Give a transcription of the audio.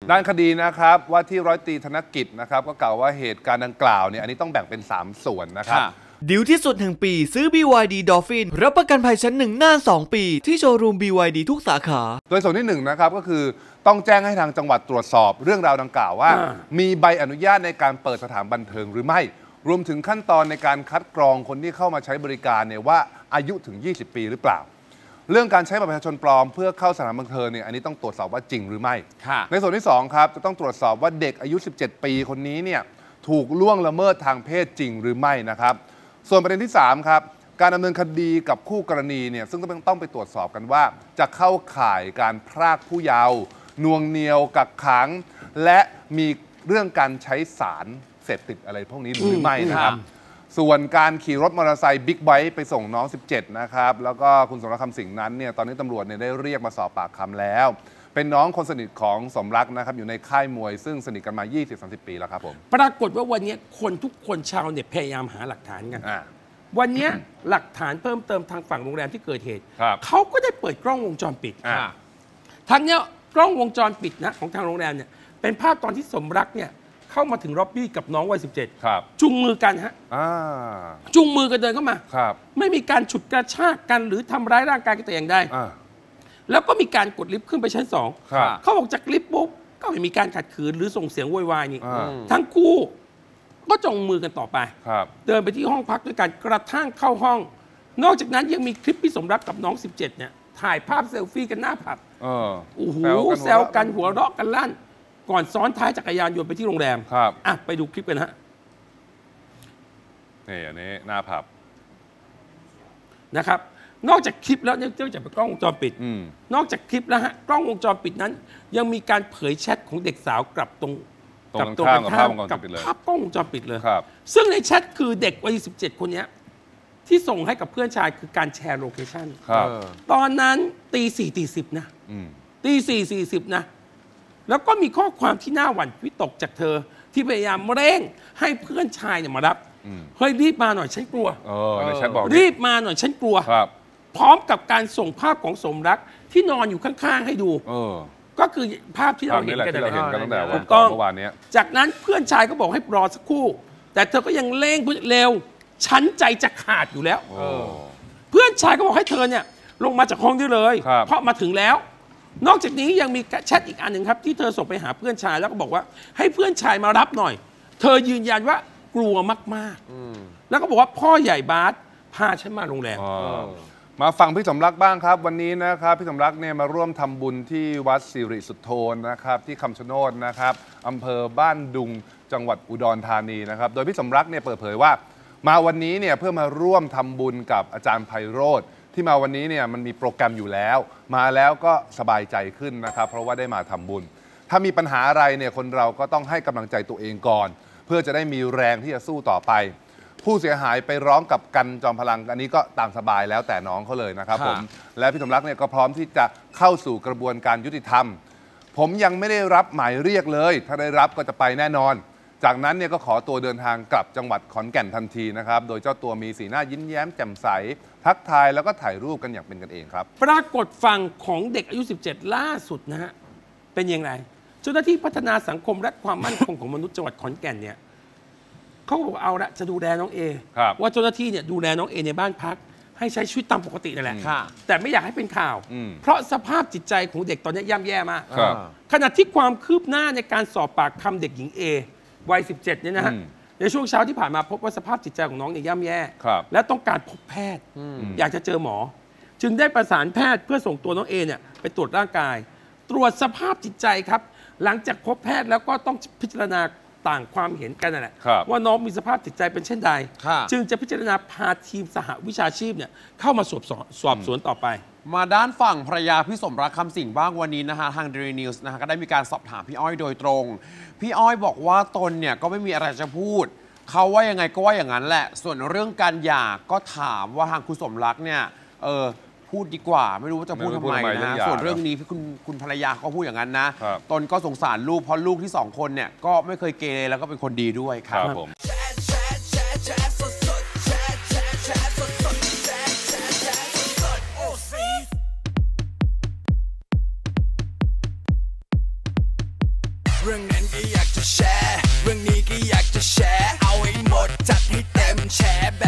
ด้านคดีนะครับว่าที่ร้อยตรีธนกิจนะครับก็กล่าวว่าเหตุการณ์ดังกล่าวเนี่ยอันนี้ต้องแบ่งเป็น3ส่วนนะครับดีลที่สุดแห่งปีซื้อ BYD Dolphin รับประกันภัยชั้น1นาน2 ปีที่โชว์รูม BYD ทุกสาขาโดยส่วนที่1นะครับก็คือต้องแจ้งให้ทางจังหวัดตรวจสอบเรื่องราวดังกล่าวว่ามีใบอนุญาตในการเปิดสถานบันเทิงหรือไม่รวมถึงขั้นตอนในการคัดกรองคนที่เข้ามาใช้บริการเนี่ยว่าอายุถึง20 ปีหรือเปล่าเรื่องการใช้บัตรประชาชนปลอมเพื่อเข้าสถานบันเทิงเนี่ยอันนี้ต้องตรวจสอบว่าจริงหรือไม่ในส่วนที่2ครับจะต้องตรวจสอบว่าเด็กอายุ17 ปีคนนี้เนี่ยถูกล่วงละเมิดทางเพศจริงหรือไม่นะครับส่วนประเด็นที่3ครับการดำเนินคดีกับคู่กรณีเนี่ยซึ่งต้องไปตรวจสอบกันว่าจะเข้าข่ายการพรากผู้เยาว์นวงเหนี่ยวกักขังและมีเรื่องการใช้สารเสพติดอะไรพวกนี้หรือไม่นะครับส่วนการขี่รถมอเตอร์ไซค์บิ๊กไบค์ไปส่งน้อง17นะครับแล้วก็คุณสมรักคำสิงห์นั้นเนี่ยตอนนี้ตำรวจเนี่ยได้เรียกมาสอบปากคำแล้วเป็นน้องคนสนิทของสมรักนะครับอยู่ในค่ายมวยซึ่งสนิทกันมา 20-30 ปีแล้วครับผมปรากฏว่าวันนี้คนทุกคนชาวเน็ตพยายามหาหลักฐานกันวันนี้หลักฐานเพิ่มเติมทางฝั่งโรงแรมที่เกิดเหตุเขาก็ได้เปิดกล้องวงจรปิดทั้งเนี้ยกล้องวงจรปิดนะของทางโรงแรมเนี่ยเป็นภาพตอนที่สมรักเนี่ยเข้ามาถึงล็อบบี้กับน้องวัย17จุงมือกันฮะจุงมือกันเดินเข้ามาไม่มีการฉุดกระชากกันหรือทำร้ายร่างกายกันแต่อย่างใดแล้วก็มีการกดลิฟต์ขึ้นไปชั้น2เขาบอกจากลิฟต์ปุ๊บก็ไม่มีการขัดขืนหรือส่งเสียงโวยวายนี่ทั้งคู่ก็จงมือกันต่อไปเดินไปที่ห้องพักด้วยกันกระทั่งเข้าห้องนอกจากนั้นยังมีคลิปพี่สมรักกับน้อง17เนี่ยถ่ายภาพเซลฟี่กันหน้าผับโอ้โหแซวกันหัวเราะกันลั่นก่อนซ้อนท้ายจักรยานยนต์ไปที่โรงแรมไปดูคลิปกันฮะนี่อันนี้หน้าผับนะครับนอกจากคลิปแล้วเนื่องจากเป็นกล้องวงจรปิดนอกจากคลิปแล้วฮะกล้องวงจรปิดนั้นยังมีการเผยแชทของเด็กสาวกลับตรงกันข้ามกับภาพกล้องวงจรปิดเลยซึ่งในแชทคือเด็กวัย17คนนี้ที่ส่งให้กับเพื่อนชายคือการแชร์โลเคชั่นตอนนั้นตี 4:40 นะตี 4:40 นะแล้วก็มีข้อความที่น่าหวั่นวิตกจากเธอที่พยายามเร่งให้เพื่อนชายเนี่ยมารับเฮ้ยรีบมาหน่อยฉันกลัวในแชทบอกรีบมาหน่อยฉันกลัวพร้อมกับการส่งภาพของสมรักที่นอนอยู่ข้างๆให้ดูก็คือภาพที่เราเห็นกันตั้งแต่วันเมื่อวานนี้จากนั้นเพื่อนชายก็บอกให้รอสักครู่แต่เธอก็ยังเร่งเร็วฉันใจจะขาดอยู่แล้วเพื่อนชายก็บอกให้เธอเนี่ยลงมาจากห้องได้เลยเพราะมาถึงแล้วนอกจากนี้ยังมีแชทอีกอันหนึ่งครับที่เธอส่งไปหาเพื่อนชายแล้วก็บอกว่าให้เพื่อนชายมารับหน่อยเธอยืนยันว่ากลัวมากๆแล้วก็บอกว่าพ่อใหญ่บาสพาฉันมาโรงแรมมาฟังพี่สมรักบ้างครับวันนี้นะครับพี่สมรักเนี่ยมาร่วมทำบุญที่วัดสิริสุทโธนะครับที่คำชะโนดนะครับอำเภอบ้านดุงจังหวัดอุดรธานีนะครับโดยพี่สมรักเนี่ยเปิดเผยว่ามาวันนี้เนี่ยเพื่อมาร่วมทำบุญกับอาจารย์ไพโรธที่มาวันนี้เนี่ยมันมีโปรแกรมอยู่แล้วมาแล้วก็สบายใจขึ้นนะครับเพราะว่าได้มาทำบุญถ้ามีปัญหาอะไรเนี่ยคนเราก็ต้องให้กำลังใจตัวเองก่อนเพื่อจะได้มีแรงที่จะสู้ต่อไปผู้เสียหายไปร้องกับกันจอมพลังอันนี้ก็ตามสบายแล้วแต่น้องเขาเลยนะครับผมและพี่สมรักเนี่ยก็พร้อมที่จะเข้าสู่กระบวนการยุติธรรมผมยังไม่ได้รับหมายเรียกเลยถ้าได้รับก็จะไปแน่นอนจากนั้นเนี่ยก็ขอตัวเดินทางกลับจังหวัดขอนแก่นทันทีนะครับโดยเจ้าตัวมีสีหน้ายิ้มแย้มแจ่มใสทักทายแล้วก็ถ่ายรูปกันอย่างเป็นกันเองครับปรากฏฝั่งของเด็กอายุ17ล่าสุดนะฮะเป็นยังไงเจ้าหน้าที่พัฒนาสังคมและความมั่นคงของมนุษย์จังหวัดขอนแก่นเนี่ยเขาบอกเอาละจะดูแลน้องเอว่าเจ้าหน้าที่เนี่ยดูแลน้องเอในบ้านพักให้ใช้ชีวิตตามปกตินั่นแหละแต่ไม่อยากให้เป็นข่าวเพราะสภาพจิตใจของเด็กตอนนี้ย่ำแย่มากขณะที่ความคืบหน้าในการสอบปากคำเด็กหญิงเอวัย17เนี่ยนะฮะในช่วงเช้าที่ผ่านมาพบว่าสภาพจิตใจของน้องเนี่ยย่ำแย่และต้องการพบแพทย์อยากจะเจอหมอจึงได้ประสานแพทย์เพื่อส่งตัวน้องเอเนี่ยไปตรวจร่างกายตรวจสภาพจิตใจครับหลังจากพบแพทย์แล้วก็ต้องพิจารณาต่างความเห็นกันนั่นแหละว่าน้องมีสภาพจิตใจเป็นเช่นใดจึงจะพิจารณาพาทีมสหวิชาชีพเนี่ยเข้ามาสอบสวนต่อไปมาด้านฝั่งภรรยาพี่สมรักคำสิงห์บ้างวันนี้นะฮะทาง Daily News นะฮะก็ได้มีการสอบถามพี่อ้อยโดยตรงพี่อ้อยบอกว่าตนเนี่ยก็ไม่มีอะไรจะพูดเขาว่ายังไงก็ว่าอย่างนั้นแหละส่วนเรื่องการหย่าก็ถามว่าทางคุณสมรักเนี่ยพูดดีกว่าไม่รู้ว่าจะพูดทำไมนะส่วนเรื่องนี้คุณภรรยาเขาพูดอย่างนั้นนะตนก็สงสารลูกเพราะลูกที่2คนเนี่ยก็ไม่เคยเกเรแล้วก็เป็นคนดีด้วยครับผมรื่องนั้นก็อยากจะแชร์เรื่องนี้ก็อยากจะแชร์เอาให้หมดจัดให้เต็มแชร์แบบ